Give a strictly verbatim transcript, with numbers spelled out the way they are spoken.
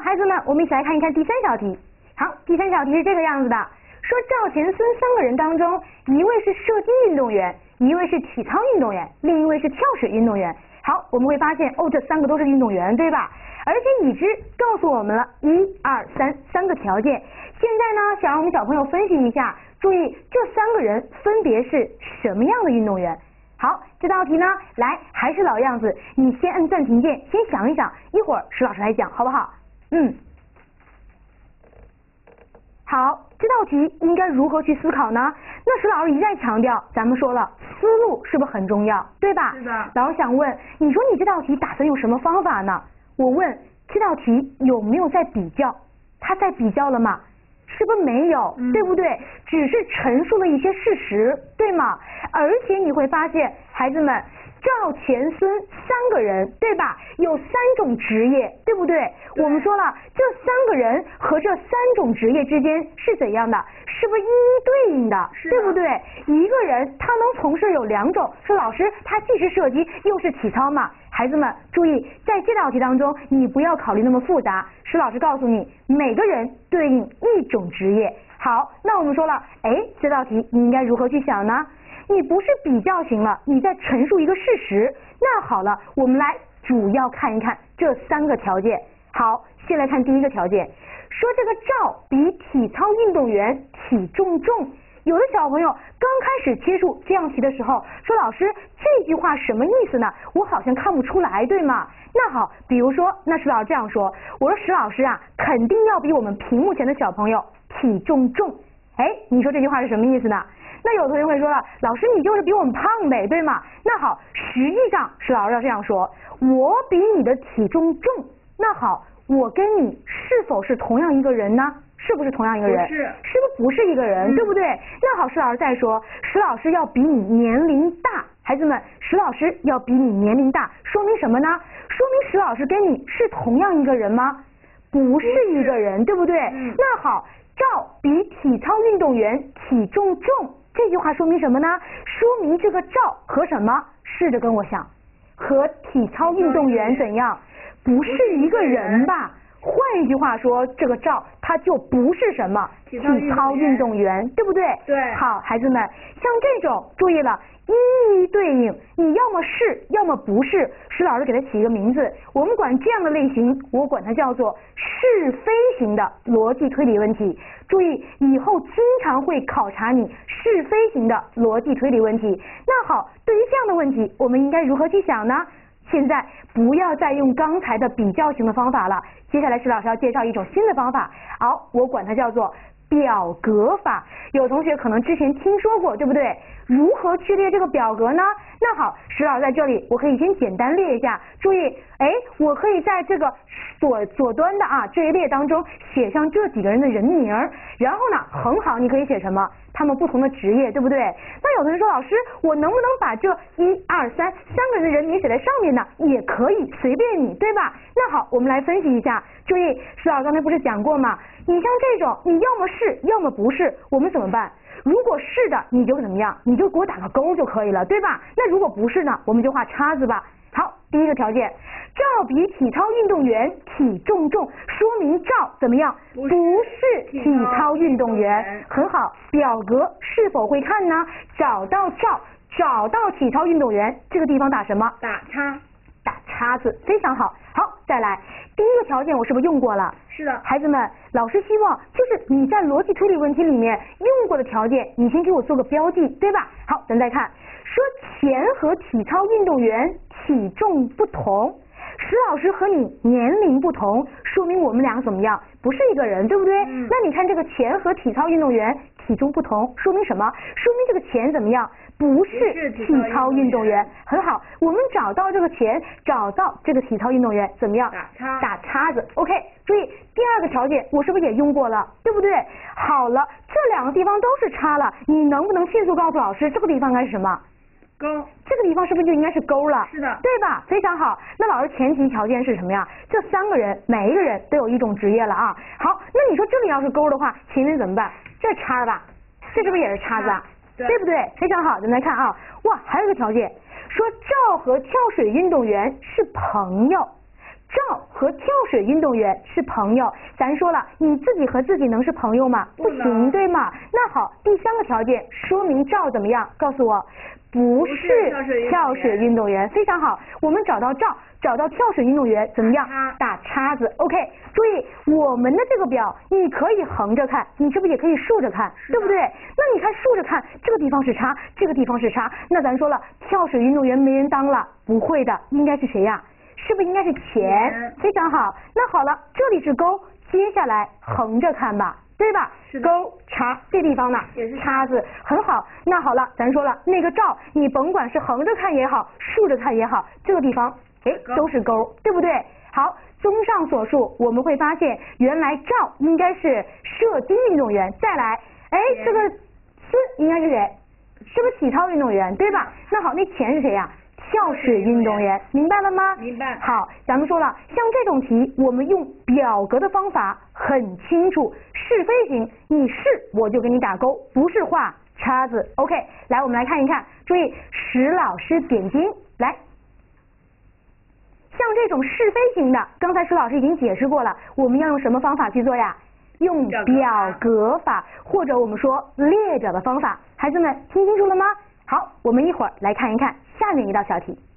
孩子们，我们一起来看一看第三小题。好，第三小题是这个样子的，说赵钱孙三个人当中，一位是射击运动员，一位是体操运动员，另一位是跳水运动员。好，我们会发现哦，这三个都是运动员，对吧？而且已知告诉我们了一二三三个条件。现在呢，想让我们小朋友分析一下，注意这三个人分别是什么样的运动员。好，这道题呢，来还是老样子，你先按暂停键，先想一想，一会儿石老师来讲，好不好？嗯。好，这道题应该如何去思考呢？那石老师一再强调，咱们说了，思路是不是很重要，对吧？ 是的。 老师想问，你说你这道题打算用什么方法呢？我问，这道题有没有在比较？他在比较了吗？是不是没有， 嗯、 对不对？只是陈述了一些事实，对吗？而且你会发现，孩子们，赵钱孙三个人，对吧？有三种职业，对不对？对我们说了，这三个人和这三种职业之间是怎样的？是不是一一对应的？对不对？一个人他能从事有两种，说老师他既是射击又是体操嘛？孩子们注意，在这道题当中，你不要考虑那么复杂。石老师告诉你，每个人对应一种职业。好，那我们说了，哎，这道题你应该如何去想呢？你不是比较型了，你在陈述一个事实。那好了，我们来主要看一看这三个条件。好，先来看第一个条件，说这个赵比体操运动员体重重。有的小朋友刚开始接触这样题的时候，说老师这句话什么意思呢？我好像看不出来，对吗？那好，比如说，那石老师这样说，我说石老师啊，肯定要比我们屏幕前的小朋友体重重。哎，你说这句话是什么意思呢？那有同学会说了，老师你就是比我们胖呗，对吗？那好，实际上石老师要这样说，我比你的体重重。那好，我跟你是否是同样一个人呢？是不是同样一个人？ 不是。 是不是不是一个人，嗯、对不对？那好，石老师再说，石老师要比你年龄大，孩子们，石老师要比你年龄大，说明什么呢？说明石老师跟你是同样一个人吗？不是一个人，对不对？ 嗯、 那好，赵比体操运动员体重重，这句话说明什么呢？说明这个赵和什么？试着跟我想，和体操运动员怎样？不是一个人吧？换一句话说，这个赵他就不是什么体操运动员，对不对？ 对。 好，孩子们，像这种注意了，一一对应，你要么是，要么不是。石老师给它起一个名字，我们管这样的类型，我管它叫做是非型的逻辑推理问题。注意，以后经常会考察你是非型的逻辑推理问题。那好，对于这样的问题，我们应该如何去想呢？现在不要再用刚才的比较型的方法了，接下来石老师要介绍一种新的方法，好，我管它叫做表格法。有同学可能之前听说过，对不对？如何去列这个表格呢？那好，石老师在这里我可以先简单列一下，注意，哎，我可以在这个左左端的啊这一列当中写上这几个人的人名，然后呢，横行你可以写什么？他们不同的职业，对不对？那有的人说，老师，我能不能把这一二三三个人的人名写在上面呢？也可以，随便你，对吧？那好，我们来分析一下。注意，石老师刚才不是讲过吗？你像这种，你要么是，要么不是，我们怎么办？如果是的，你就怎么样？你就给我打个勾就可以了，对吧？那如果不是呢，我们就画叉子吧。好，第一个条件，赵比体操运动员体重重，说明赵怎么样？不是体操运动员。很好，表格是否会看呢？找到赵，找到体操运动员，这个地方打什么？ 打叉。 打叉子，非常好。好，再来，第一个条件我是不是用过了？ 是的。 孩子们，老师希望就是你在逻辑推理问题里面用过的条件，你先给我做个标记，对吧？好，咱再看，说钱和体操运动员体重不同，石老师和你年龄不同，说明我们俩怎么样？不是一个人，对不对？ 嗯、 那你看这个钱和体操运动员体重不同，说明什么？说明这个钱怎么样？不是体操运动员。很好，我们找到这个钱，找到这个体操运动员，怎么样？ 打叉。 打叉子。OK， 注意第二个条件，我是不是也用过了？对不对？好了，这两个地方都是叉了，你能不能迅速告诉老师这个地方应该是什么？ 勾。 这个地方是不是就应该是勾了？ 是的。 对吧？非常好。那老师前提条件是什么呀？这三个人每一个人都有一种职业了啊。好，那你说这里要是勾的话，前面怎么办？这叉吧，这是不是也是叉子啊？ 对, 对不对？非常好，咱们来看啊，哇，还有一个条件，说赵和跳水运动员是朋友， 赵和跳水运动员是朋友，咱说了，你自己和自己能是朋友吗？不行，对吗？那好，第三个条件说明赵怎么样？告诉我，不是跳水运动员，非常好。我们找到赵，找到跳水运动员，怎么样？打叉子。OK， 注意我们的这个表，你可以横着看，你是不是也可以竖着看？对不对？那你看竖着看，这个地方是叉，这个地方是叉，那咱说了，跳水运动员没人当了，不会的，应该是谁呀？是不是应该是钱？非常好。那好了，这里是勾，接下来横着看吧，对吧？勾叉，这地方呢也是叉子，很好。那好了，咱说了，那个赵，你甭管是横着看也好，竖着看也好，这个地方哎都是勾，对不对？好，综上所述，我们会发现原来赵应该是射精运动员，再来，哎这个孙应该是谁？是不是体操运动员，对吧？那好，那钱是谁呀？跳水运动员，明白了吗？ 明白。 好，咱们说了，像这种题，我们用表格的方法很清楚，是非型，你是我就给你打勾，不是画叉子。OK， 来，我们来看一看，注意，石老师点睛，来，像这种是非型的，刚才石老师已经解释过了，我们要用什么方法去做呀？用表格法，或者我们说列表的方法，孩子们听清楚了吗？好，我们一会儿来看一看下面一道小题。